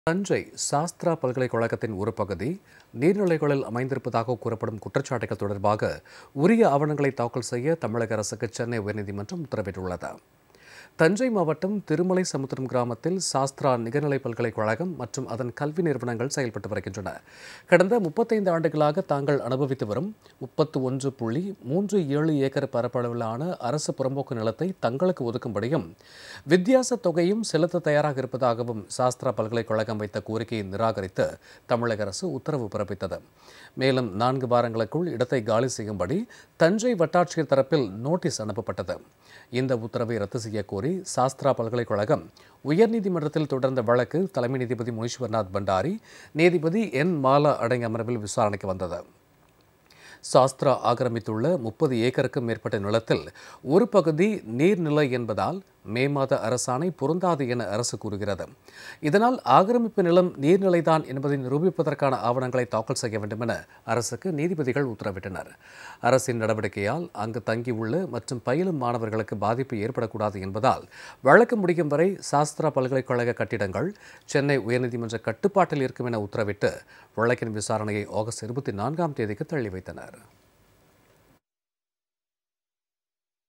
தஞ்சை சாஸ்திரா பல்கலைக்கழகத்தின் ஒரு பகுதி நீர்நிலைகளில் அமைந்திருப்பதாக கூறப்படும் குற்றச்சாட்டுகள் தொடர்பாக உரிய ஆவணங்களை தாக்கல் செய்ய தமிழக அரசுக்கு சென்னை உயர்நீதிமன்றம் உத்தரவிட்டுள்ளது. தஞ்சை மாவட்டம் திருமலை சமுத்திரம் கிராமத்தில் சாஸ்திரா நிகர்நிலை பல்கலைக்கழகம் மற்றும் அதன் கல்வி நிறுவனங்கள் செயல்பட்டு வருகின்றன. கடந்த 35 ஆண்டுகளாக தாங்கள் அனுபவித்து வரும் 31.37 ஏக்கர் பரப்பளவிலான அரசு புறம்போக்கு நிலத்தை தங்களுக்கு ஒதுக்கும்படியும் வித்தியாச தொகையும் செலுத்த தயாராக இருப்பதாகவும் சாஸ்திரா பல்கலைக்கழகம் வைத்த கோரிக்கையை நிராகரித்து தமிழக அரசு உத்தரவு பிறப்பித்தது. மேலும் 4 வாரங்களுக்குள் இடத்தை காலி செய்யும்படி தஞ்சை வட்டாட்சியர் தரப்பில் நோட்டீஸ் அனுப்பப்பட்டது. இந்த உத்தரவை ரத்து செய்ய கோரி சாஸ்திரா பல்கலைக்கழகம் உயர்நீதிமன்றத்தில் தொடர்ந்த வழக்கு தலைமை நீதிபதி முனீஸ்வர்நாத் பண்டாரி, நீதிபதி என் மாலா அடங்கிய அமர்வில் விசாரணைக்கு வந்தது. சாஸ்திரா ஆக்கிரமித்துள்ள 30 ஏக்கருக்கும் மேற்பட்ட நிலத்தில் ஒரு பகுதி நீர்நிலை என்பதால் மே மாத அரசாணை பொருந்தாது என அரசு கூறுகிறது. இதனால் ஆக்கிரமிப்பு நிலம் நீர்நிலைதான் என்பதை நிரூபிப்பதற்கான ஆவணங்களை தாக்கல் செய்ய வேண்டும் என அரசுக்கு நீதிபதிகள் உத்தரவிட்டனர். அரசின் நடவடிக்கையால் அங்கு தங்கியுள்ள மற்றும் பயிலும் மாணவர்களுக்கு பாதிப்பு ஏற்படக்கூடாது என்பதால் வழக்கு முடியும் வரை சாஸ்திரா பல்கலைக்கழக கட்டிடங்கள் சென்னை உயர்நீதிமன்ற கட்டுப்பாட்டில் இருக்கும் என உத்தரவிட்டு வழக்கின் விசாரணையை ஆகஸ்ட் 24ஆம் தேதிக்கு தள்ளி வைத்தனர்.